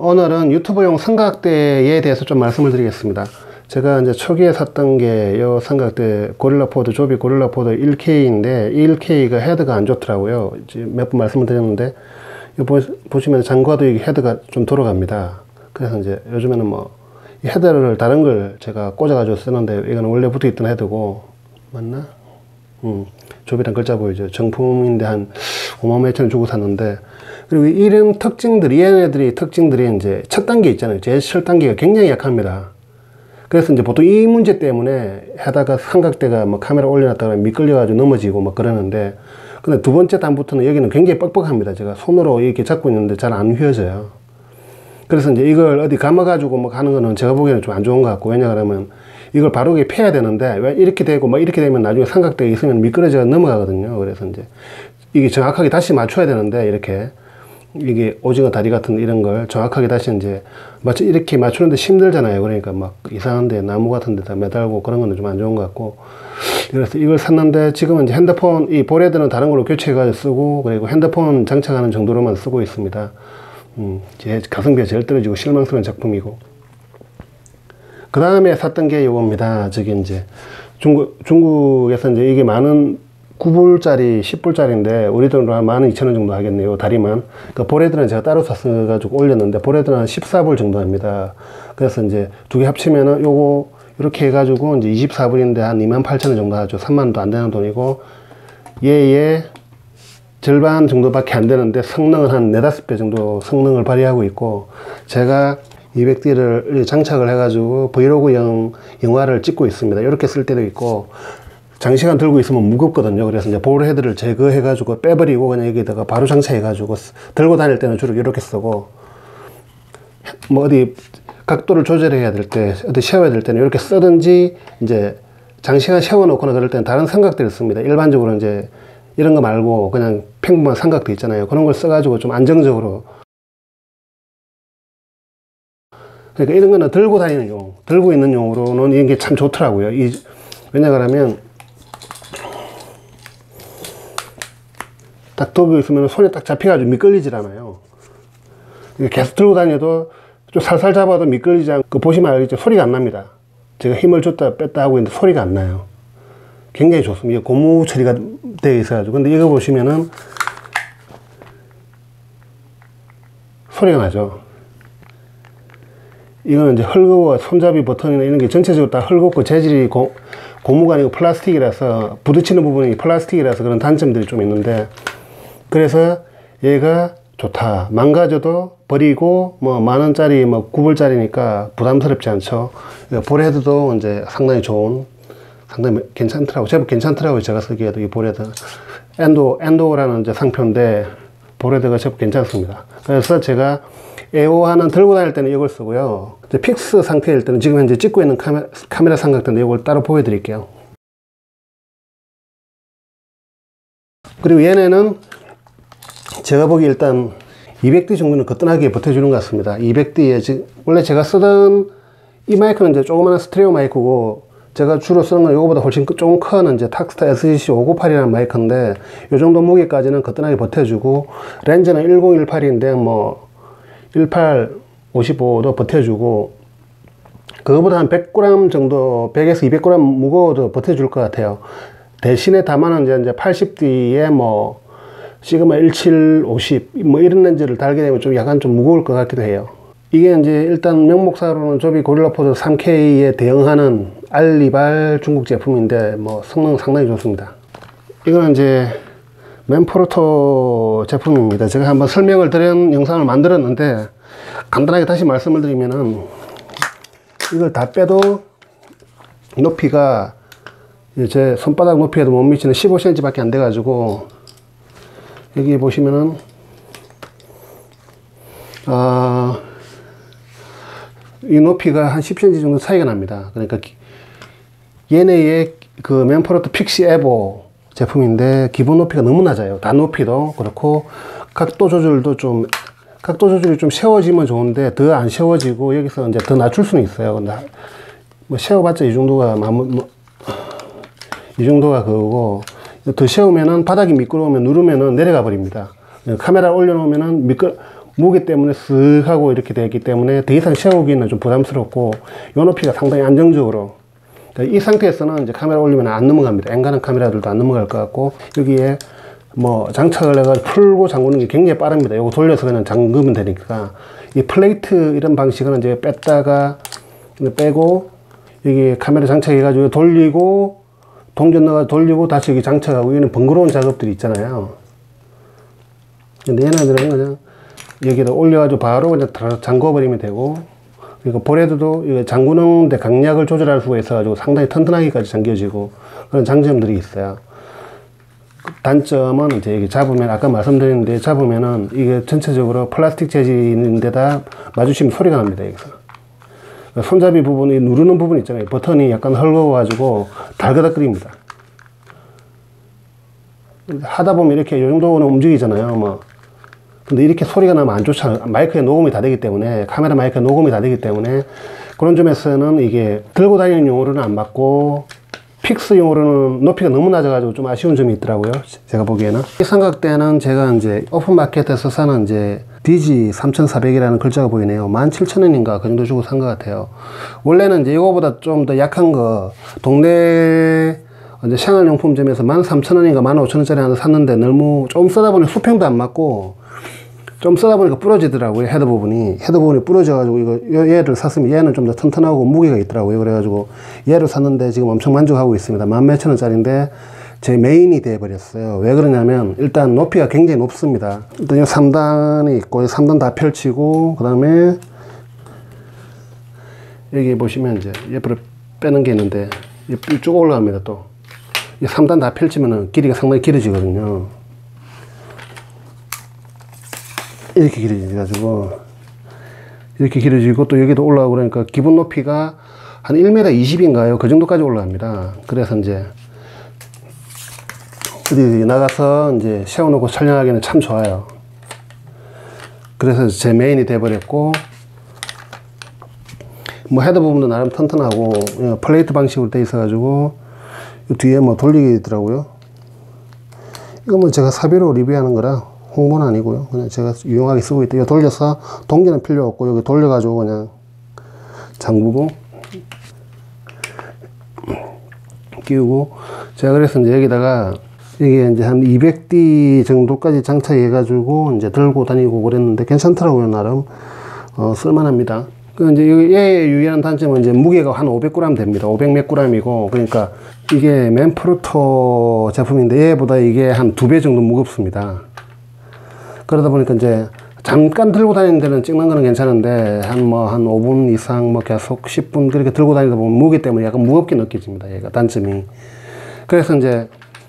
오늘은 유튜브용 삼각대에 대해서 좀 말씀을 드리겠습니다. 제가 이제 초기에 샀던 게 이 삼각대 고릴라포드, 조비 고릴라포드 1K인데 이 1K가 헤드가 안 좋더라고요. 몇 번 말씀을 드렸는데 보시면 장과도 이 헤드가 좀 돌아갑니다. 그래서 이제 요즘에는 뭐 이 헤드를 다른 걸 제가 꽂아가지고 쓰는데 이거는 원래 붙어있던 헤드고 맞나? 조비란 글자 보이죠? 정품인데 한 5만 몇천 원 주고 샀는데, 그리고 이런 특징들이, 얘네들이 특징들이 이제 첫 단계 있잖아요. 제 첫 단계가 굉장히 약합니다. 그래서 이제 보통 이 문제 때문에 하다가 삼각대가 뭐 카메라 올려놨다가 미끌려가지고 넘어지고 막 그러는데, 근데 두 번째 단부터는 여기는 굉장히 뻑뻑합니다. 제가 손으로 이렇게 잡고 있는데 잘 안 휘어져요. 그래서 이제 이걸 어디 감아가지고 뭐 하는 거는 제가 보기에는 좀 안 좋은 것 같고, 왜냐하면 이걸 바르게 펴야 되는데 왜 이렇게 되고 막 이렇게 되면 나중에 삼각대가 있으면 미끄러져 넘어가거든요. 그래서 이제 이게 정확하게 다시 맞춰야 되는데, 이렇게 이게 오징어 다리 같은 이런 걸 정확하게 다시 이제 이렇게 맞추는데 힘들잖아요. 그러니까 막 이상한데 나무 같은 데다 매달고 그런 거는 좀 안 좋은 것 같고, 그래서 이걸 샀는데 지금은 이제 핸드폰 이 볼헤드는 다른 걸로 교체해 가지고 쓰고, 그리고 핸드폰 장착하는 정도로만 쓰고 있습니다. 제 가성비가 제일 떨어지고 실망스러운 작품이고, 그 다음에 샀던 게 요겁니다. 저기 이제 중국에서 이제 이게 많은 9불짜리 10불짜리인데 우리 돈으로 한 12,000원 정도 하겠네요. 다리만. 그러니까 볼헤드는 제가 따로 샀어가지고 올렸는데 볼헤드는 한 14불 정도 합니다. 그래서 이제 두 개 합치면은 요거 이렇게 해가지고 이제 24불인데 한 28,000원 정도 하죠. 3만원도 안 되는 돈이고, 얘의 절반 정도밖에 안 되는데 성능은 한 4~5배 정도 성능을 발휘하고 있고, 제가 200D를 장착을 해가지고 브이로그용 영화를 찍고 있습니다. 이렇게 쓸 때도 있고, 장시간 들고 있으면 무겁거든요. 그래서 이제 볼헤드를 제거해가지고 빼버리고 그냥 여기다가 바로 장착해가지고 들고 다닐 때는 주로 이렇게 쓰고, 뭐 어디 각도를 조절해야 될 때, 어디 세워야 될 때는 이렇게 쓰든지, 이제 장시간 세워놓거나 그럴 때는 다른 삼각대를 씁니다. 일반적으로 이제 이런 거 말고 그냥 평범한 삼각대 있잖아요. 그런 걸 써가지고 좀 안정적으로. 그러니까 이런 거는 들고 다니는 용, 들고 있는 용으로는 이게 참 좋더라고요. 왜냐하면 딱 들고 있으면 손에 딱 잡혀가지고 미끌리질 않아요. 계속 들고 다녀도 좀 살살 잡아도 미끌리지 않고, 보시면 알겠죠? 소리가 안 납니다. 제가 힘을 줬다 뺐다 하고 있는데 소리가 안 나요. 굉장히 좋습니다. 이게 고무 처리가 되어 있어가지고. 근데 이거 보시면은 소리가 나죠. 이거는 이제 헐거워, 손잡이 버튼이나 이런 게 전체적으로 다 헐겁고 재질이 고무가 아니고 플라스틱이라서, 부딪히는 부분이 플라스틱이라서 그런 단점들이 좀 있는데, 그래서 얘가 좋다. 망가져도 버리고 뭐 10,000원짜리 뭐 9불짜리니까 부담스럽지 않죠. 볼헤드도 이제 상당히 괜찮더라고. 제법 괜찮더라고요. 제가 쓰기에도 이 볼헤드. 엔도라는 이제 상표인데 볼헤드가 제법 괜찮습니다. 그래서 제가 애호하는 들고 다닐 때는 이걸 쓰고요. 이제 픽스 상태일 때는 지금 현재 찍고 있는 카메라 삼각대인데 이걸 따로 보여드릴게요. 그리고 얘네는 제가 보기 일단 200D 정도는 거뜬하게 버텨주는 것 같습니다. 200D에 원래 제가 쓰던 이 마이크는 이제 조그마한 스테레오 마이크고, 제가 주로 쓰는 건 이거보다 훨씬 조금 큰 이제 탁스타 SGC 598이라는 마이크인데, 이 정도 무게까지는 거뜬하게 버텨주고, 렌즈는 1018인데 뭐 1855도 버텨주고, 그거보다 한 100g 정도, 100에서 200g 무거워도 버텨줄 것 같아요. 대신에 다만 이제 80D에 뭐 시그마 1750 뭐 이런 렌즈를 달게 되면 좀 약간 좀 무거울 것 같기도 해요. 이게 이제 일단 명목사로는 조비 고릴라포드 3K에 대응하는 알리발 중국 제품인데 뭐 성능 상당히 좋습니다. 이거는 이제 맨프로토 제품입니다. 제가 한번 설명을 드린 영상을 만들었는데, 간단하게 다시 말씀을 드리면은, 이걸 다 빼도 높이가 제 손바닥 높이에도 못 미치는 15cm 밖에 안 돼 가지고, 여기 보시면은 이 높이가 한 10cm 정도 차이가 납니다. 그러니까 얘네의 그 맨프로토 픽시 에보 제품인데 기본 높이가 너무 낮아요. 단 높이도 그렇고, 각도 조절이 좀 세워지면 좋은데 더 안 세워지고, 여기서 이제 더 낮출 수는 있어요. 근데 뭐 세워봤자 이 정도가 이 정도가 그거고, 더 세우면은 바닥이 미끄러우면 누르면은 내려가 버립니다. 카메라 올려놓으면은 무게 때문에 쓱 하고 이렇게 되어 있기 때문에 더 이상 세우기는 좀 부담스럽고 요 높이가 상당히 안정적으로, 그러니까 이 상태에서는 이제 카메라 올리면 안 넘어갑니다. 엔간한 카메라들도 안 넘어갈 것 같고, 여기에 뭐 장착을 해가지고 풀고 잠그는 게 굉장히 빠릅니다. 요거 돌려서 그냥 잠그면 되니까. 이 플레이트 이런 방식은 이제 뺐다가 빼고 여기 카메라 장착해가지고 돌리고 동전 넣어가지고 돌리고 다시 여기 장착하고, 이거는 번거로운 작업들이 있잖아요. 근데 얘네들은 그냥 여기다 올려가지고 바로 그냥 잠궈버리면 되고, 그리고 볼헤드도 이거 잠그는데 강약을 조절할 수가 있어가지고 상당히 튼튼하게까지 잠겨지고 그런 장점들이 있어요. 단점은 이제 여기 잡으면, 아까 말씀드렸는데 잡으면은 이게 전체적으로 플라스틱 재질인데다 마주치면 소리가 납니다. 여기서 손잡이 부분이 누르는 부분 있잖아요. 버튼이 약간 헐거워가지고 달그닥거립니다. 하다 보면 이렇게 이 정도는 움직이잖아요. 뭐 근데 이렇게 소리가 나면 안 좋잖아요. 마이크에 녹음이 다 되기 때문에, 카메라 마이크에 녹음이 다 되기 때문에 그런 점에서는 이게 들고 다니는 용으로는 안 맞고 픽스용으로는 높이가 너무 낮아가지고 좀 아쉬운 점이 있더라고요. 제가 보기에는. 이 삼각대는 제가 이제 오픈마켓에서 사는 이제 DG3400이라는 글자가 보이네요. 17,000원인가 그 정도 주고 산 것 같아요. 원래는 이제 이거보다 좀 더 약한 거 동네 이제 생활용품점에서 13,000원인가 15,000원짜리 하나 샀는데 너무 좀 쓰다 보니 수평도 안 맞고 좀 쓰다 보니까 부러지더라고요. 헤드 부분이 부러져가지고 이거 얘를 샀으면 얘는 좀 더 튼튼하고 무게가 있더라고요. 그래가지고 얘를 샀는데 지금 엄청 만족하고 있습니다. 14,000원짜리인데 제 메인이 되어 버렸어요. 왜 그러냐면 일단 높이가 굉장히 높습니다. 일단 이 3단이 있고 3단 다 펼치고, 그 다음에 여기 보시면 이제 옆으로 빼는 게 있는데 쭉 올라갑니다. 또 이 3단 다 펼치면은 길이가 상당히 길어지거든요. 이렇게 길어져가지고 이렇게 길어지고, 또 여기도 올라가고 그러니까 기본 높이가 한 1m 20인가요? 그 정도까지 올라갑니다. 그래서 이제 어디 나가서 이제 세워놓고 촬영하기는 참 좋아요. 그래서 제 메인이 돼버렸고, 뭐 헤드 부분도 나름 튼튼하고 플레이트 방식으로 돼 있어가지고 뒤에 뭐 돌리게 있더라고요. 이거 뭐 제가 사비로 리뷰하는 거라 홍보는 아니고요. 그냥 제가 유용하게 쓰고 있다. 이거 돌려서 동전은 필요 없고 여기 돌려가지고 그냥 잠그고 끼우고, 제가 그래서 이제 여기다가 이게 이제 한 200D 정도까지 장착해가지고 이제 들고 다니고 그랬는데 괜찮더라고요. 나름 쓸만합니다. 그 이제 얘의 유일한 단점은 이제 무게가 한 500g 됩니다. 500 몇 g이고, 그러니까 이게 맨프로토 제품인데 얘보다 이게 한 2배 정도 무겁습니다. 그러다 보니까 이제 잠깐 들고 다니는 데는 찍는 거는 괜찮은데 한 5분 이상 뭐 계속 10분 그렇게 들고 다니다 보면 무게 때문에 약간 무겁게 느껴집니다. 얘가 단점이. 그래서 이제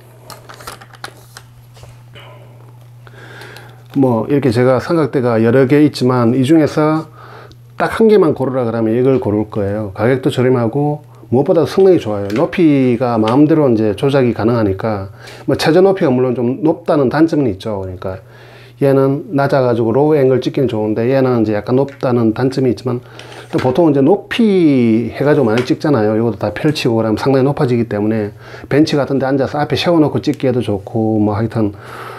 뭐 이렇게 제가 삼각대가 여러 개 있지만 이 중에서 딱 한 개만 고르라 그러면 이걸 고를 거예요. 가격도 저렴하고 무엇보다 성능이 좋아요. 높이가 마음대로 이제 조작이 가능하니까, 뭐 최저 높이가 물론 좀 높다는 단점은 있죠. 그러니까 얘는 낮아가지고 로우 앵글 찍기는 좋은데 얘는 이제 약간 높다는 단점이 있지만, 보통 이제 높이 해가지고 많이 찍잖아요. 이것도 다 펼치고 그러면 상당히 높아지기 때문에 벤치 같은 데 앉아서 앞에 세워놓고 찍기에도 좋고, 뭐 하여튼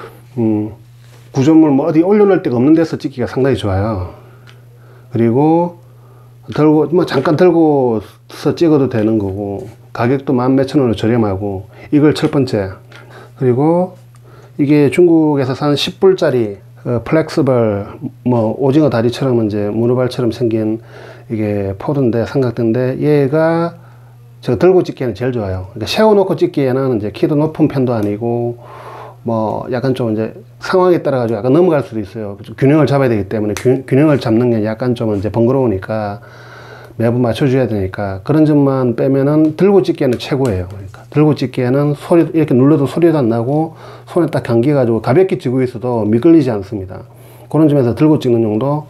구조물 뭐 어디 올려놓을 데가 없는 데서 찍기가 상당히 좋아요. 그리고 들고 뭐 잠깐 들고서 찍어도 되는 거고, 가격도 14,000원으로 저렴하고, 이걸 첫 번째. 그리고 이게 중국에서 산 10불짜리 플렉스벌 뭐 오징어 다리처럼 이제 무릎알처럼 생긴 이게 포드인데, 삼각대인데 얘가 제가 들고 찍기에는 제일 좋아요. 그러니까 세워놓고 찍기에는 이제 키도 높은 편도 아니고 뭐 약간 좀 이제 상황에 따라 가지고 약간 넘어갈 수도 있어요. 균형을 잡아야 되기 때문에 균형을 잡는 게 약간 좀 이제 번거로우니까 매번 맞춰줘야 되니까, 그런 점만 빼면은 들고 찍기에는 최고예요. 그러니까 들고 찍기에는 소리 이렇게 눌러도 소리도 안 나고 손에 딱 감겨가지고 가볍게 쥐고 있어도 미끌리지 않습니다. 그런 점에서 들고 찍는 용도,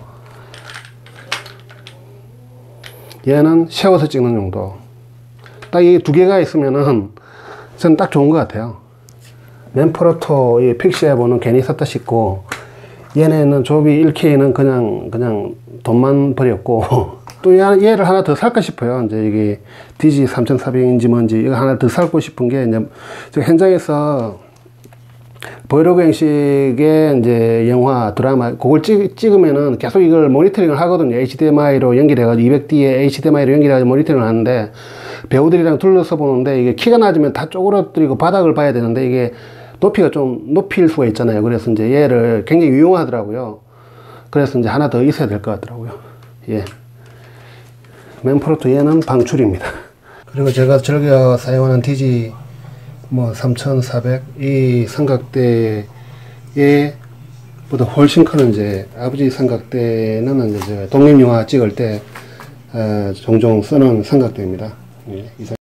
얘는 세워서 찍는 용도, 딱 이 두 개가 있으면은 저는 딱 좋은 것 같아요. 맨프로토 이 픽시에보는 괜히 샀다 싶고, 얘네는 조비 1K는 그냥 돈만 버렸고 또 얘를 하나 더 살까 싶어요. 이제 이게 DG3400인지 뭔지 이거 하나 더 살고 싶은 게, 이제 현장에서 브이로그 형식의 이제 영화, 드라마, 그걸 찍으면은 계속 이걸 모니터링을 하거든요. HDMI로 연결해가지고, 200D에 HDMI로 연결해가지고 모니터링을 하는데, 배우들이랑 둘러서 보는데, 이게 키가 낮으면 다 쪼그라들이고 바닥을 봐야 되는데, 이게 높이가 좀 높일 수가 있잖아요. 그래서 이제 얘를 굉장히 유용하더라고요. 그래서 이제 하나 더 있어야 될 것 같더라고요. 예. 맨프로토 얘는 방출입니다. 그리고 제가 즐겨 사용하는 DG 뭐 3400 이 삼각대에 보다 훨씬 큰 이제 아버지 삼각대는 이제 제가 독립영화 찍을 때 종종 쓰는 삼각대입니다. 예,